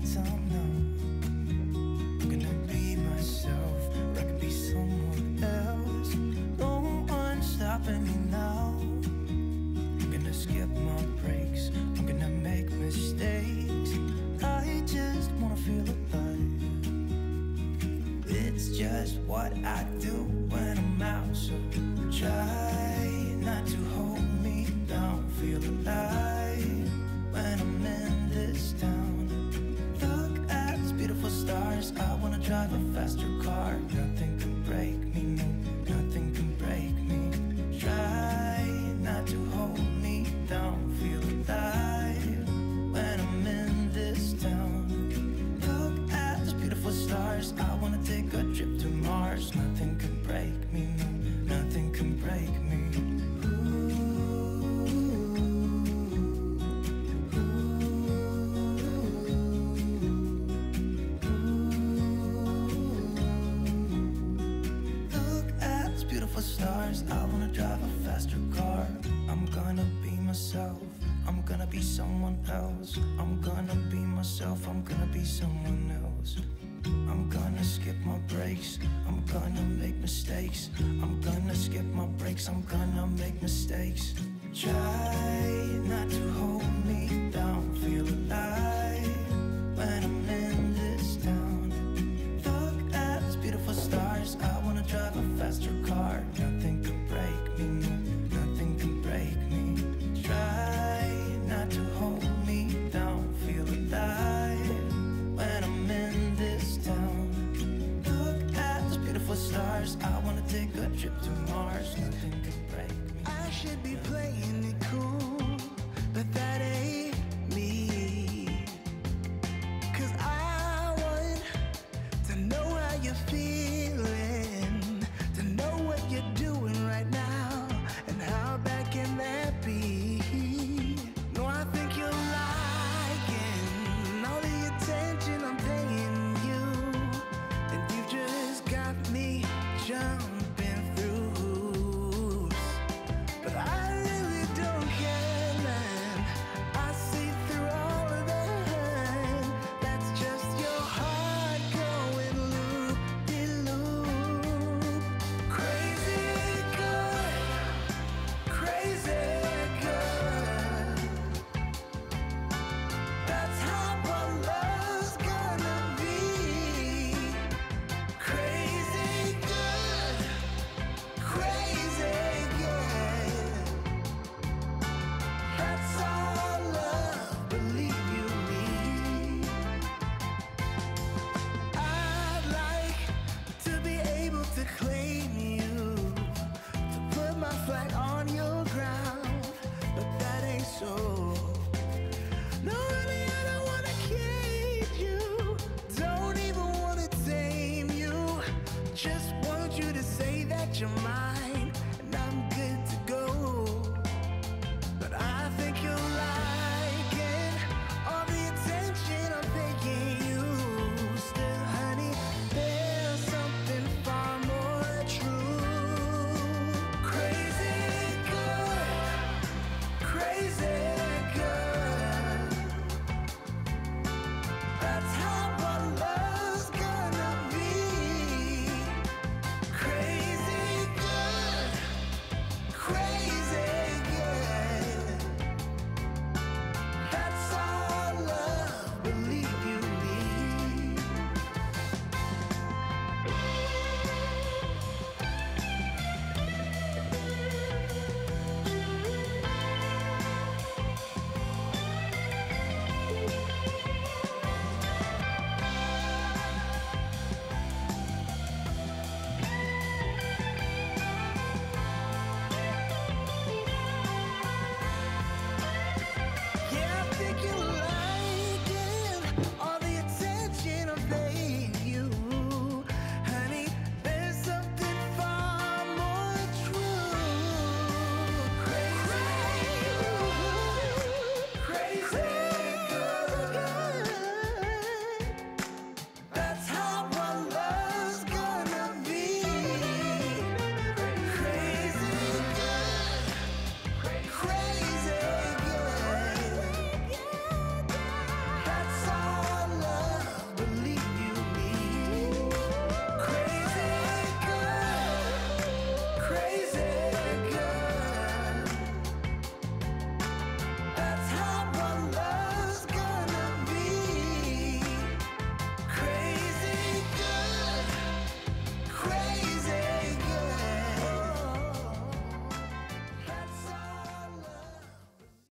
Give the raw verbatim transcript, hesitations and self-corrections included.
don't know. I'm gonna be myself, or I could be someone else. No one's stopping me now. I'm gonna skip my breaks, I'm gonna make mistakes. I just wanna feel alive. It's just what I do when I'm out, so try not to hold me down. Feel alive when I'm in this town. Look at these beautiful stars, I wanna drive a faster car. Nothing can break me, no, nothing can break me. Try not to hold me down. Feel alive when I'm in this town. Look at these beautiful stars, I wanna take a trip to Mars. Nothing can break me, no, nothing can break me. Stars, I wanna drive a faster car. I'm gonna be myself, I'm gonna be someone else. I'm gonna be myself, I'm gonna be someone else. I'm gonna skip my breaks, I'm gonna make mistakes. I'm gonna skip my breaks, I'm gonna make mistakes. Try not to hold me down.